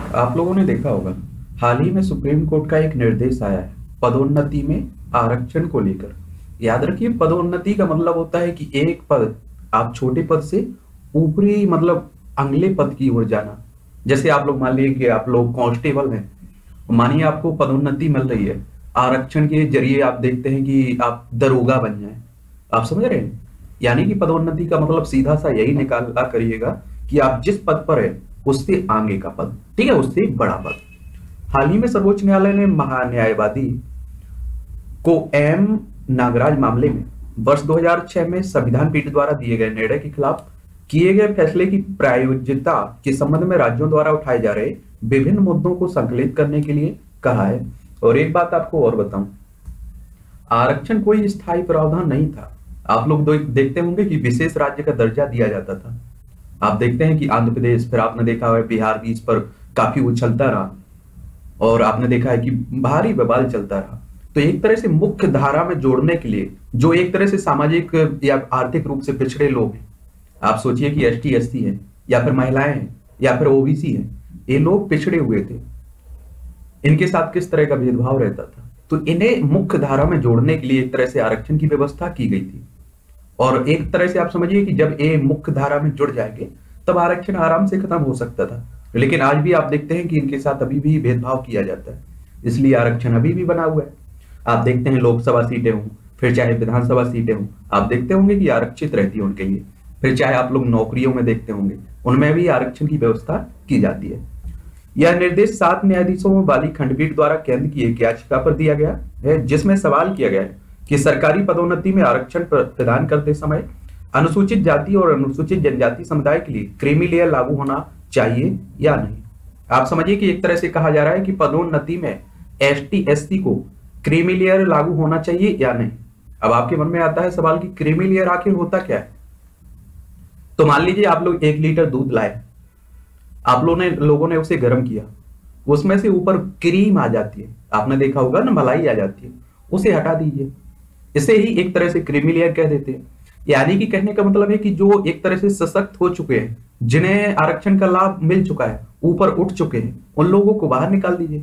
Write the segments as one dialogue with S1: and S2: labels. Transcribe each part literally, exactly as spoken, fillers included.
S1: आप लोगों ने देखा होगा, हाल ही में सुप्रीम कोर्ट का एक निर्देश आया है पदोन्नति में आरक्षण को लेकर। याद रखिए, पदोन्नति का मतलब होता है कि एक पद, आप छोटे पद से ऊपरी मतलब अगले पद की ओर जाना। जैसे आप लोग मान लीजिए कि आप लोग कांस्टेबल हैं, मानिए आपको पदोन्नति मिल रही है, आरक्षण के जरिए आप देखते हैं कि आप दरोगा बन जाए। आप समझ रहे हैं? यानी कि पदोन्नति का मतलब सीधा सा यही निकाला करिएगा कि आप जिस पद पर है उससे आगे का पद, ठीक है, उससे एक बड़ा पद। हाल ही में सर्वोच्च न्यायालय ने महान्यायवादी को एम नागराज मामले में वर्ष दो हज़ार छह में संविधान पीठ द्वारा दिए गए निर्णय के खिलाफ किए गए फैसले की प्रायोज्यता के संबंध में राज्यों द्वारा उठाए जा रहे विभिन्न मुद्दों को संकलित करने के लिए कहा है। और एक बात आपको और बताऊं, आरक्षण कोई स्थायी प्रावधान नहीं था। आप लोग देखते होंगे कि विशेष राज्य का दर्जा दिया जाता था। आप देखते हैं कि आंध्र प्रदेश, फिर आपने देखा है बिहार भी इस पर काफी उछलता रहा, और आपने देखा है कि भारी बवाल चलता रहा। तो एक तरह से मुख्य धारा में जोड़ने के लिए जो एक तरह से सामाजिक या आर्थिक रूप से पिछड़े लोग हैं, आप सोचिए कि एस टी एस सी है या फिर महिलाएं हैं या फिर ओ बी सी है, ये लोग पिछड़े हुए थे, इनके साथ किस तरह का भेदभाव रहता था। तो इन्हें मुख्य धारा में जोड़ने के लिए एक तरह से आरक्षण की व्यवस्था की गई थी। और एक तरह से आप समझिए कि जब ये मुख्य धारा में जुड़ जाएंगे तब आरक्षण आराम से खत्म हो सकता था। लेकिन आज भी आप देखते हैं कि इनके साथ अभी भी भेदभाव किया जाता है, इसलिए आरक्षण अभी भी बना हुआ है। आप देखते हैं लोकसभा सीटें हों, फिर चाहे विधानसभा सीटें हों, आप देखते होंगे कि आरक्षित रहती है उनके लिए। फिर चाहे आप लोग नौकरियों में देखते होंगे, उनमें भी आरक्षण की व्यवस्था की जाती है। यह निर्देश सात न्यायाधीशों वाली खंडपीठ द्वारा केंद्र की एक याचिका पर दिया गया है, जिसमें सवाल किया गया है कि सरकारी पदोन्नति में आरक्षण प्रदान करते समय अनुसूचित जाति और अनुसूचित जनजाति समुदाय के लिए क्रीमी लेयर लागू होना चाहिए या नहीं। आप समझिए कि एक तरह से कहा जा रहा है कि पदोन्नति में एस टी एस सी को क्रीमी लेयर लागू होना चाहिए या नहीं। अब आपके मन में आता है सवाल कि क्रीमी लेयर आखिर होता क्या है। तो मान लीजिए आप लोग एक लीटर दूध लाए, आप लोगों ने लोगों ने उसे गर्म किया, उसमें से ऊपर क्रीम आ जाती है, आपने देखा होगा ना, मलाई आ जाती है, उसे हटा दीजिए। इसे ही एक तरह से क्रीमी लेयर कह देते हैं। यानी कि कहने का मतलब है कि जो एक तरह से सशक्त हो चुके हैं, जिन्हें आरक्षण का लाभ मिल चुका है, ऊपर उठ चुके हैं, उन लोगों को बाहर निकाल दीजिए।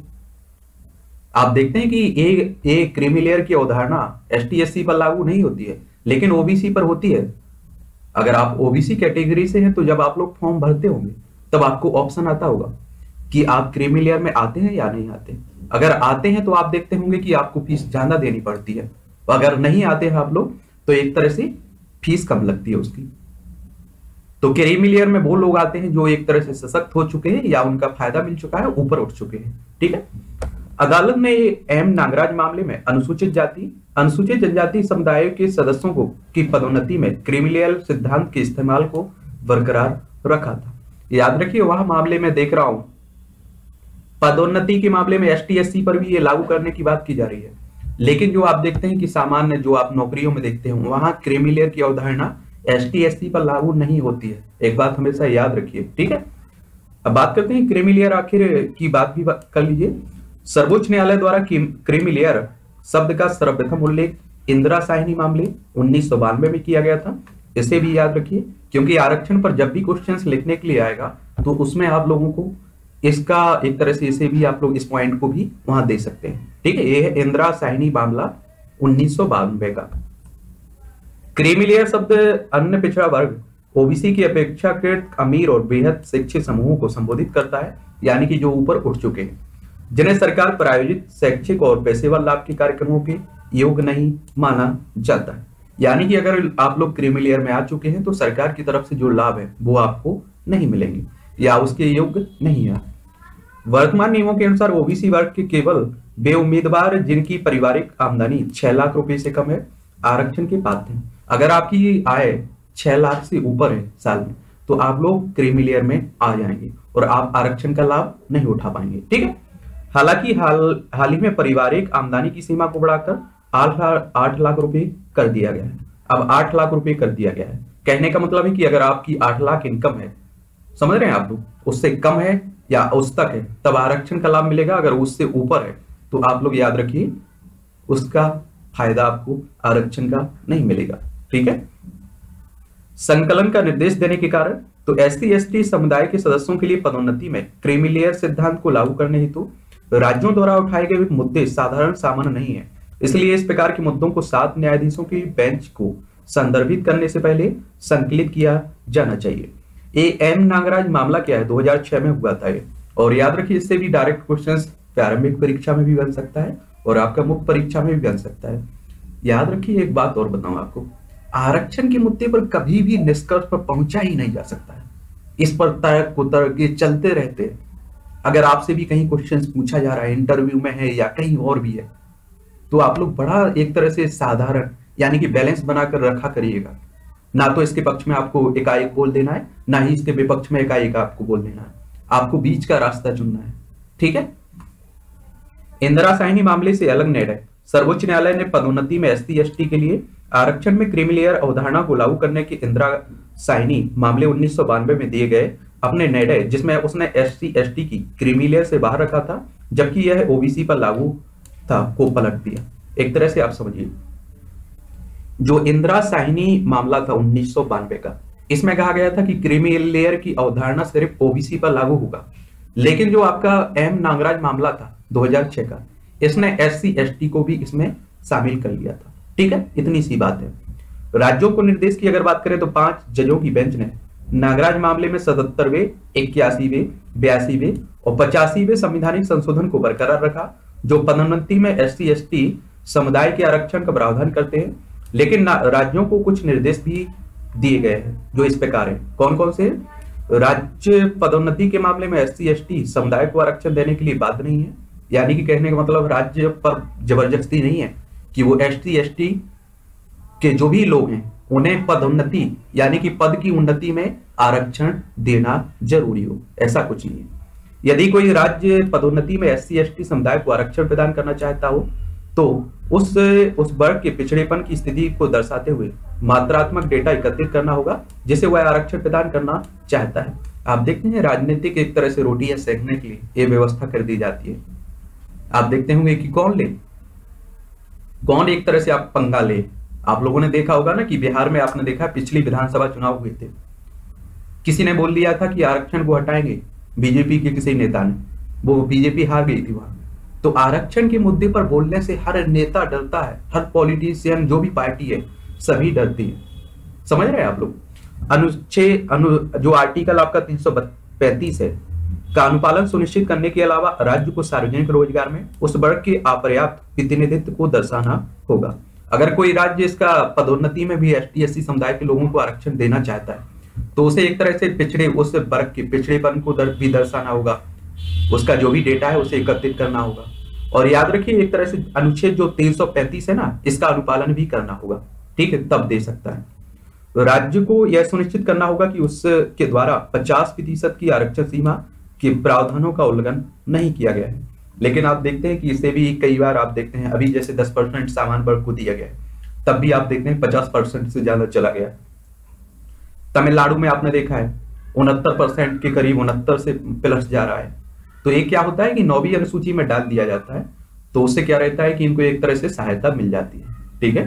S1: आप देखते हैं कि ये ये क्रीमी लेयर की अवधारणा एस टी एस सी पर लागू नहीं होती है, लेकिन ओ बी सी पर होती है। अगर आप ओ बी सी कैटेगरी से हैं तो जब आप लोग फॉर्म भरते होंगे तब आपको ऑप्शन आता होगा कि आप क्रीमी लेयर में आते हैं या नहीं आते। अगर आते हैं तो आप देखते होंगे कि आपको फीस ज्यादा देनी पड़ती है, अगर नहीं आते हैं आप लोग तो एक तरह से फीस कम लगती है उसकी। तो क्रीमी लेयर में वो लोग आते हैं जो एक तरह से सशक्त हो चुके हैं या उनका फायदा मिल चुका है, ऊपर उठ चुके हैं, ठीक है। अदालत ने एम नागराज मामले में अनुसूचित जाति अनुसूचित जनजाति समुदायों के सदस्यों को की पदोन्नति में क्रीमी लेयर सिद्धांत के इस्तेमाल को बरकरार रखा था। याद रखिए, वह मामले में देख रहा हूं पदोन्नति के मामले में एस टी एस सी पर भी ये लागू करने की बात की जा रही है, लेकिन जो आप देखते हैं कि सामान्य जो आप नौकरियों में देखते हैं वहां क्रीमी लेयर की अवधारणा एस टी एस सी पर लागू नहीं होती है। एक बात हमेशा याद रखिए, ठीक है। अब बात करते हैं क्रीमी लेयर आखिर की बात भी कर लीजिए। सर्वोच्च न्यायालय द्वारा क्रीमी लेयर शब्द का सर्वप्रथम उल्लेख इंदिरा साहनी मामले उन्नीस सौ बानवे में किया गया था। इसे भी याद रखिए, क्योंकि आरक्षण पर जब भी क्वेश्चंस लिखने के लिए आएगा तो उसमें आप लोगों को इसका एक तरह से इसे भी आप लोग इस पॉइंट को भी वहां दे सकते हैं, ठीक है। ये है इंदिरा साहनी मामला उन्नीस सौ बानवे का। क्रीमी लेयर शब्द अन्य पिछड़ा वर्ग ओ बी सी की अपेक्षाकृत अमीर और बेहद शिक्षित समूहों को संबोधित करता है, यानी कि जो ऊपर उठ चुके हैं, जिन्हें सरकार प्रायोजित शैक्षिक और पेशेवर लाभ के कार्यक्रमों के योग्य नहीं माना जाता है। यानी कि अगर आप लोग क्रीमी लेयर में आ चुके हैं तो सरकार की तरफ से जो लाभ है वो आपको नहीं मिलेंगे या उसके योग्य नहीं है। वर्तमान नियमों के अनुसार ओ बी सी वर्ग के केवल वे उम्मीदवार जिनकी पारिवारिक आमदनी छह लाख रुपए से कम है आरक्षण के पात्र हैं। अगर आपकी आय छह लाख से ऊपर है साल में तो आप लोग क्रीमी लेयर में आ जाएंगे और आप आरक्षण का लाभ नहीं उठा पाएंगे, ठीक है। हालांकि हाल हाल ही में पारिवारिक आमदनी की सीमा को बढ़ाकर आठ आठ लाख रुपए कर दिया गया है। अब आठ लाख रुपए कर दिया गया है, कहने का मतलब है कि अगर आपकी आठ लाख इनकम है, समझ रहे हैं आप लोग, उससे कम है या उस तक है तब आरक्षण का लाभ मिलेगा। अगर उससे ऊपर है तो आप लोग याद रखिए उसका फायदा आपको आरक्षण का नहीं मिलेगा, ठीक है। संकलन का निर्देश देने के कारण तो एस सी एस टी समुदाय के सदस्यों के लिए पदोन्नति में क्रीमी लेयर सिद्धांत को लागू करने हेतु राज्यों द्वारा उठाए गए मुद्दे साधारण सामान्य नहीं है। इसलिए इस प्रकार के मुद्दों को सात न्यायाधीशों की बेंच को संदर्भित करने से पहले संकलित किया जाना चाहिए। ए एम नागराज मामला क्या है, दो हज़ार छह में हुआ था ये। और याद रखिए, इससे भी डायरेक्ट क्वेश्चंस प्रारंभिक परीक्षा में भी बन सकता है और आपका मुख्य परीक्षा में भी बन सकता है। याद रखिए, एक बात और बताऊं आपको, आरक्षण के मुद्दे पर कभी भी निष्कर्ष पर पहुंचा ही नहीं जा सकता है। इस पर तर्क कुतर्क ये चलते रहते हैं। अगर आपसे भी कहीं क्वेश्चंस पूछा जा रहा है, इंटरव्यू में है या कहीं और भी है, तो आप लोग बड़ा एक तरह से साधारण यानी कि बैलेंस बनाकर रखा करिएगा। ना तो इसके पक्ष में आपको एकाएक बोल देना है, ना ही इसके विपक्ष में एकाएक आपको बोल देना है। आपको बीच का रास्ता चुनना है, ठीक है। इंदिरा साहनी मामले से अलग निर्णय। सर्वोच्च न्यायालय ने पदोन्नति में एस सी एस टी के लिए आरक्षण में क्रीमी लेयर अवधारणा को लागू करने के इंदिरा साहनी मामले उन्नीस सौ बानवे में दिए गए अपने निर्णय, जिसमें उसने एस सी एस टी की क्रीमी लेयर से बाहर रखा था जबकि यह ओ बी सी पर लागू था, को पलट दिया। एक तरह से आप समझिए, जो इंदिरा साहनी मामला था उन्नीस सौ बानवे का, इसमें कहा गया था कि क्रीमी लेयर की अवधारणा सिर्फ ओ बी सी पर लागू होगा। लेकिन जो आपका एम नागराज मामला था दो हज़ार छह का, इसने एस सी एस टी को भी इसमें शामिल कर लिया था। ठीक है, इतनी सी बात है। राज्यों को निर्देश की अगर बात करें तो पांच जजों की बेंच ने नागराज मामले में सतहत्तरवे, इक्यासीवे, बयासीवे और पचासीवे संवैधानिक संशोधन को बरकरार रखा, जो पदोन्नति में एस सी एस टी समुदाय के आरक्षण का प्रावधान करते हैं। लेकिन राज्यों को कुछ निर्देश भी दिए गए हैं जो इस प्रकार है। कौन कौन से? राज्य पदोन्नति के मामले में एस सी एस टी समुदाय को आरक्षण देने के लिए बाध्य नहीं है, यानी कि कहने का मतलब राज्य पर जबरदस्ती नहीं है कि वो एस सी एस टी के जो भी लोग हैं उन्हें पदोन्नति यानी कि पद की उन्नति में आरक्षण देना जरूरी हो, ऐसा कुछ नहीं है। यदि कोई राज्य पदोन्नति में एस सी एस टी समुदाय को आरक्षण प्रदान करना चाहता हो तो उस उस वर्ग के पिछड़ेपन की स्थिति को दर्शाते हुए मात्रात्मक डेटा एकत्रित करना होगा जिसे वह आरक्षण प्रदान करना चाहता है। आप देखते हैं राजनीतिक एक तरह से रोटियां सेकने के लिए ये व्यवस्था कर दी जाती है। आप देखते होंगे कि कौन ले कौन एक तरह से आप पंगा ले। आप लोगों ने देखा होगा ना कि बिहार में आपने देखा पिछली विधानसभा चुनाव हुए थे, किसी ने बोल दिया था कि आरक्षण को हटाएंगे, बीजेपी के किसी नेता ने, वो बीजेपी हार गई थी वहां। तो आरक्षण के मुद्दे पर बोलने से हर नेता डरता है, हर पॉलिटिशियन जो भी पार्टी है सभी डरती है। समझ रहे हैं आप लोग? अनुच्छेद अनु जो आर्टिकल आपका तीन सौ पैंतीस है का अनुपालन सुनिश्चित करने के अलावा राज्य को सार्वजनिक रोजगार में उस वर्ग के अपर्याप्त प्रतिनिधित्व को दर्शाना होगा। अगर कोई राज्य इसका पदोन्नति में भी एस टी एस सी समुदाय के लोगों को आरक्षण देना चाहता है तो उसे एक तरह से पिछड़े उस वर्ग के पिछड़ेपन को दर, भी दर्शाना होगा, उसका जो भी डेटा है उसे एकत्रित करना होगा। और याद रखिए एक तरह से अनुच्छेद जो तीन सौ पैंतीस है ना, इसका अनुपालन भी करना होगा, ठीक है, तब दे सकता है। तो राज्य को यह सुनिश्चित करना होगा कि उसके द्वारा पचास प्रतिशत की आरक्षण सीमा के प्रावधानों का उल्लंघन नहीं किया गया है। लेकिन आप देखते हैं कि इसे भी कई बार आप देखते हैं, अभी जैसे दस परसेंट सामान्य वर्ग को दिया गया है, तब भी आप देखते हैं पचास परसेंट से ज्यादा चला गया। तमिलनाडु में आपने देखा है उनहत्तर परसेंट के करीब उनहत्तर से प्लस जा रहा है। तो एक क्या होता है कि नौवीं अनुसूची में डाल दिया जाता है, तो उससे क्या रहता है कि इनको एक तरह से सहायता मिल जाती है। ठीक है,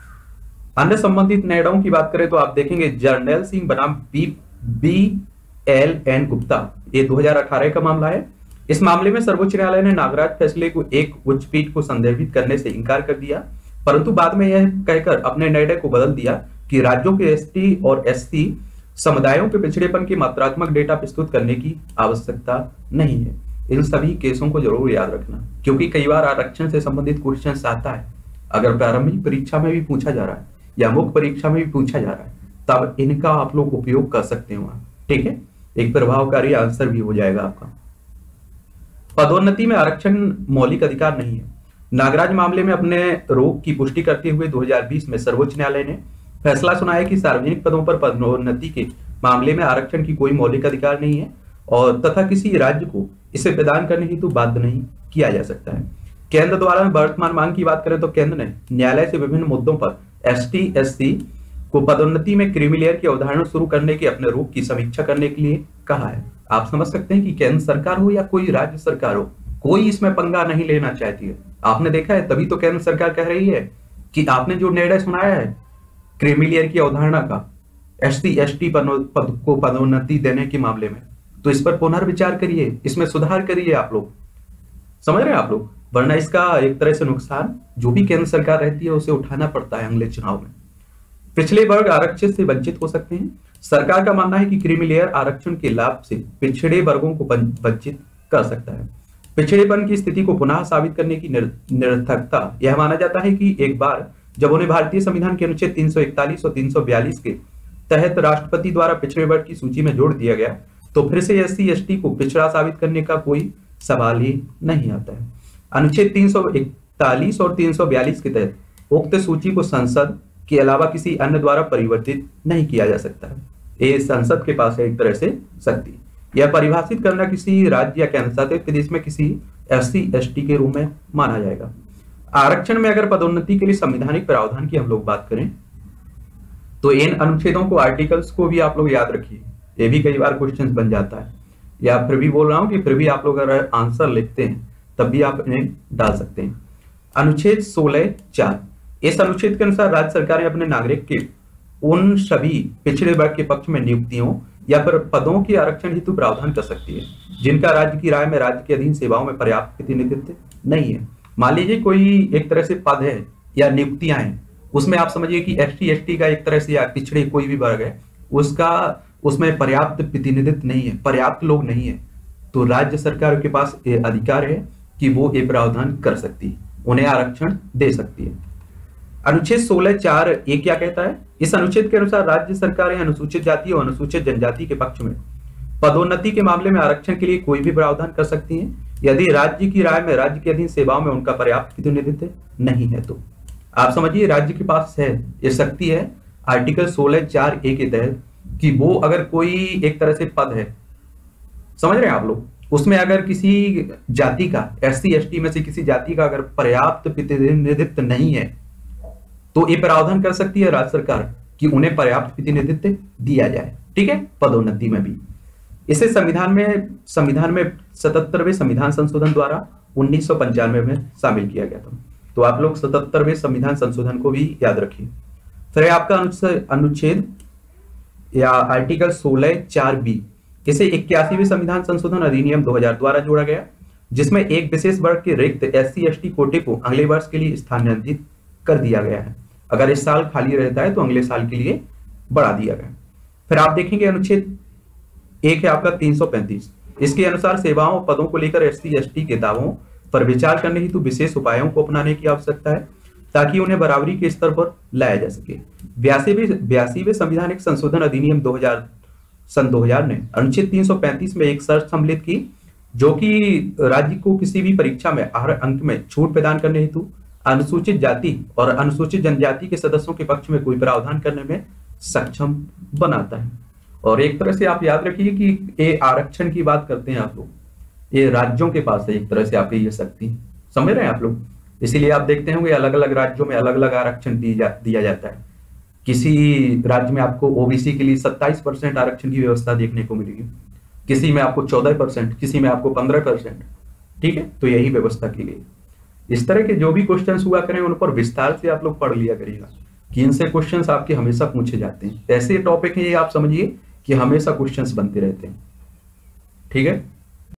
S1: अन्य संबंधित निर्णयों की बात करें तो आप देखेंगे जर्नैल सिंह बनाम B B L N Gupta, ये दो हज़ार अठारह का मामला है। इस मामले में सर्वोच्च न्यायालय ने नागराज फैसले को एक उच्च पीठ को संदर्भित करने से इनकार कर दिया, परंतु बाद में यह कहकर अपने निर्णय को बदल दिया कि राज्यों के एस टी और एस सी समुदायों के पिछड़ेपन की मात्रात्मक डेटा प्रस्तुत करने की आवश्यकता नहीं है। इन सभी केसों को जरूर याद रखना, क्योंकि कई बार आरक्षण से संबंधित क्वेश्चन आता है, अगर प्रारंभिक परीक्षा में भी पूछा जा रहा है या मुख्य परीक्षा में भी पूछा जा रहा है, तब इनका आप लोग उपयोग कर सकते हैं वहां। ठीक है, एक प्रभावकारी आंसर भी हो जाएगा आपका। पदोन्नति में आरक्षण मौलिक अधिकार नहीं है। नागराज मामले में अपने रोक की पुष्टि करते हुए दो हज़ार बीस में सर्वोच्च न्यायालय ने फैसला सुनाया कि सार्वजनिक पदों पर पदोन्नति के मामले में आरक्षण की कोई मौलिक अधिकार नहीं है और तथा किसी राज्य को इसे प्रदान करने हेतु बाध्य नहीं किया जा सकता है। केंद्र द्वारा वर्तमान मांग की बात करें तो केंद्र ने न्यायालय से विभिन्न मुद्दों पर एस टी एस सी को पदोन्नति में क्रीमी लेयर की अवधारणा शुरू करने के अपने रोक की समीक्षा करने के लिए कहा है। आप समझ सकते हैं कि केंद्र सरकार हो या कोई राज्य सरकार हो, कोई इसमें पंगा नहीं लेना चाहती है। आपने देखा है, तभी तो केंद्र सरकार कह रही है कि आपने जो निर्णय सुनाया है क्रीमी लेयर की अवधारणा का एस सी एस टी पद को पदोन्नति देने के मामले में, तो इस पर पुनर्विचार करिए, इसमें सुधार करिए आप लोग, समझ रहे हैं आप लोग, वरना इसका एक तरह से नुकसान जो भी केंद्र सरकार रहती है उसे उठाना पड़ता है अगले चुनाव में। पिछड़े वर्ग आरक्षित से वंचित हो सकते हैं। सरकार का मानना है कि क्रीमी लेयर आरक्षण के लाभ से पिछड़े वर्गों को वंचित कर सकता है। पिछड़ेपन की स्थिति को पुनः साबित करने की निरर्थकता यह माना जाता है कि एक बार जब उन्हें भारतीय संविधान के अनुच्छेद तीन सौ इकतालीस और तीन सौ बयालीस के तहत राष्ट्रपति द्वारा पिछड़े वर्ग की सूची में जोड़ दिया गया, तो फिर से एस सी एस टी को पिछड़ा साबित करने का कोई सवाल ही नहीं आता है। अनुच्छेद तीन सौ इकतालीस और तीन सौ बयालीस के तहत उक्त सूची को संसद के अलावा किसी अन्य द्वारा परिवर्तित नहीं किया जा सकता है। ये संसद के पास है एक तरह से शक्ति। यह परिभाषित करना किसी राज्य या केंद्र शासित प्रदेश में किसी एस सी एस टी के रूप में माना जाएगा। आरक्षण में अगर पदोन्नति के लिए संवैधानिक प्रावधान की हम लोग बात करें तो इन अनुच्छेदों को, आर्टिकल्स को भी आप लोग याद रखिए, ये भी कई बार क्वेश्चन बन जाता है, या फिर भी बोल रहा हूं कि फिर भी आप लोग अगर आंसर लिखते हैं तब भी आप इन्हें डाल सकते हैं। अनुच्छेद सोलह चार, इस अनुच्छेद के अनुसार राज्य सरकारें अपने नागरिक के उन सभी पिछड़े वर्ग के पक्ष में नियुक्तियों या फिर पदों के आरक्षण हेतु प्रावधान कर सकती है जिनका राज्य की राय में राज्य के अधीन सेवाओं में पर्याप्त प्रतिनिधित्व नहीं है। मान लीजिए कोई एक तरह से पद है या नियुक्तियां हैं, उसमें आप समझिए कि एस टी एस टी का एक तरह से या पिछड़े कोई भी वर्ग है, उसका उसमें पर्याप्त प्रतिनिधित्व नहीं है, पर्याप्त लोग नहीं है, तो राज्य सरकार के पास अधिकार है कि वो ये प्रावधान कर सकती है, उन्हें आरक्षण दे सकती है। अनुच्छेद सोलह चार ए क्या कहता है? इस अनुच्छेद के अनुसार राज्य सरकारें अनुसूचित जाति और अनुसूचित जनजाति के पक्ष में पदोन्नति के मामले में आरक्षण के लिए कोई भी प्रावधान कर सकती हैं यदि राज्य की राय में राज्य के अधीन सेवाओं में उनका पर्याप्त प्रतिनिधित्व नहीं है। तो आप समझिए राज्य के पास है, ये शक्ति है आर्टिकल सोलह चार ए के तहत कि वो अगर कोई एक तरह से पद है, समझ रहे हैं आप लोग, उसमें अगर किसी जाति का, एस सी एस टी में से किसी जाति का अगर पर्याप्त प्रतिनिधित्व नहीं है तो ये प्रावधान कर सकती है राज्य सरकार कि उन्हें पर्याप्त प्रतिनिधित्व दिया जाए, ठीक है, पदोन्नति में भी। इसे संविधान में संविधान में सतहत्तरवें संविधान संशोधन द्वारा उन्नीस सौ पंचानवे में शामिल किया गया था। तो आप लोग सतहत्तरवें संविधान संशोधन को भी याद रखिए। फिर आपका अनुच्छेद या आर्टिकल सोलह चार बी, इसे इक्यासीवें संविधान संशोधन अधिनियम दो हजार द्वारा जोड़ा गया, जिसमें एक विशेष वर्ग के रिक्त एस सी एस टी कोटे को अगले वर्ष के लिए स्थानांतरित कर दिया गया है। अगर इस साल खाली रहता है तो अगले साल के लिए बढ़ा दिया गया। फिर आप देखेंगे अनुच्छेद एक है आपका तीन सौ पैंतीस, इसके अनुसार सेवाओं और पदों को लेकर एस सी एस टी के दावों पर विचार करने हेतु विशेष उपायों को अपनाने की आवश्यकता है ताकि उन्हें बराबरी के स्तर पर लाया जा सके। बयासीवें बयासीवें संविधानिक संशोधन अधिनियम दो हजार सन दो हजार ने अनुच्छेद तीन सौ पैंतीस में एक शर्त सम्मिलित की जो कि राज्य को किसी भी परीक्षा में हर अंक में छूट प्रदान करने हेतु अनुसूचित जाति और अनुसूचित जनजाति के सदस्यों के पक्ष में कोई प्रावधान करने में सक्षम बनाता है। और एक तरह से आप याद रखिए कि ये आरक्षण की बात करते हैं आप लोग, ये राज्यों के पास है एक तरह से आपकी ये शक्ति, समझ रहे हैं आप लोग। इसीलिए आप देखते होंगे अलग अलग राज्यों में अलग अलग आरक्षण दी जा, दिया जाता है। किसी राज्य में आपको ओ बी सी के लिए सत्ताईस परसेंट आरक्षण की व्यवस्था देखने को मिलेगी, किसी में आपको चौदह परसेंट, किसी में आपको पंद्रह परसेंट, ठीक है। तो यही व्यवस्था की गई। इस तरह के जो भी क्वेश्चंस हुआ करें उन पर विस्तार से आप लोग पढ़ लिया करिएगा कि इनसे क्वेश्चंस आपके हमेशा पूछे जाते हैं। ऐसे टॉपिक है ये, आप समझिए कि हमेशा क्वेश्चंस बनते रहते हैं, ठीक है।